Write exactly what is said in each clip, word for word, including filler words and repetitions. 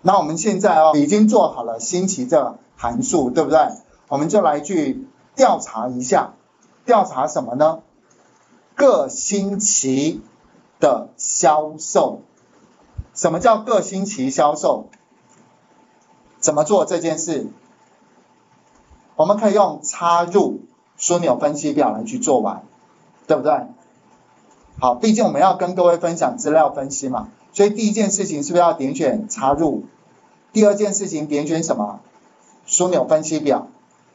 那我们现在哦已经做好了星期这函数，对不对？我们就来去调查一下，调查什么呢？各星期的销售。什么叫各星期销售？怎么做这件事？我们可以用插入枢纽分析表来去做完，对不对？好，毕竟我们要跟各位分享资料分析嘛，所以第一件事情是不是要点选插入？第二件事情点选什么？枢纽分析表。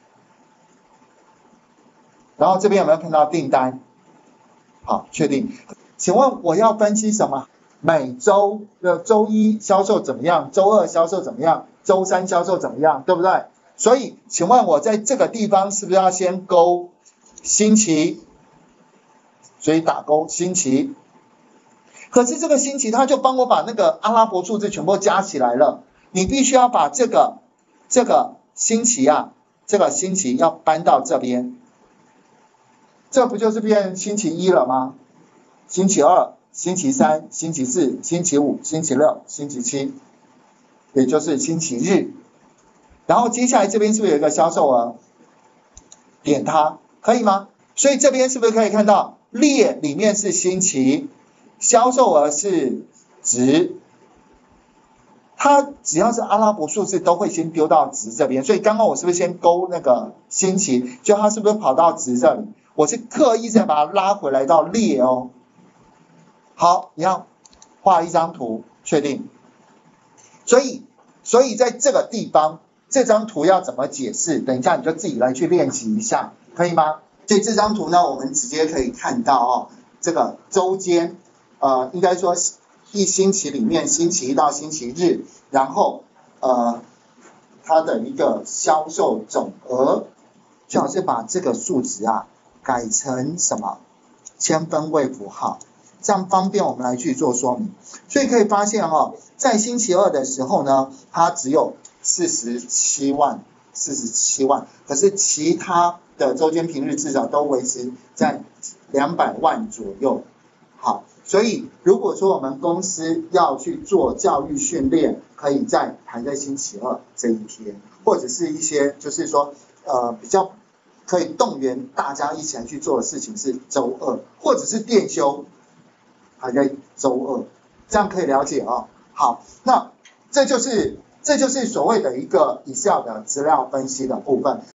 然后这边有没有看到订单？好，确定。请问我要分析什么？每周的周一销售怎么样？周二销售怎么样？周三销售怎么样？对不对？所以，请问我在这个地方是不是要先勾星期？所以打勾星期。可是这个星期它就帮我把那个阿拉伯数字全部加起来了。你必须要把这个这个星期啊，这个星期要搬到这边。这不就是变星期一了吗？星期二、星期三、星期四、星期五、星期六、星期七，也就是星期日。然后接下来这边是不是有一个销售额？点它，可以吗？所以这边是不是可以看到列里面是星期，销售额是值，它只要是阿拉伯数字都会先丢到值这边，所以刚刚我是不是先勾那个星期，就它是不是跑到值这里？我是刻意再把它拉回来到列哦。好，你要画一张图，确定。所以，所以在这个地方，这张图要怎么解释？等一下你就自己来去练习一下，可以吗？所以这张图呢，我们直接可以看到哦，这个周间，呃，应该说一星期里面，星期一到星期日，然后呃，它的一个销售总额，最好是把这个数值啊改成什么千分位符号，这样方便我们来去做说明。所以可以发现哦，在星期二的时候呢，它只有四十七万，四十七万，可是其他的周间平日至少都维持在两百万左右。好，所以如果说我们公司要去做教育训练，可以在排在星期二这一天，或者是一些就是说呃比较可以动员大家一起来去做的事情是周二，或者是店休排在周二，这样可以了解哦。好，那这就是这就是所谓的一个 Excel 的资料分析的部分。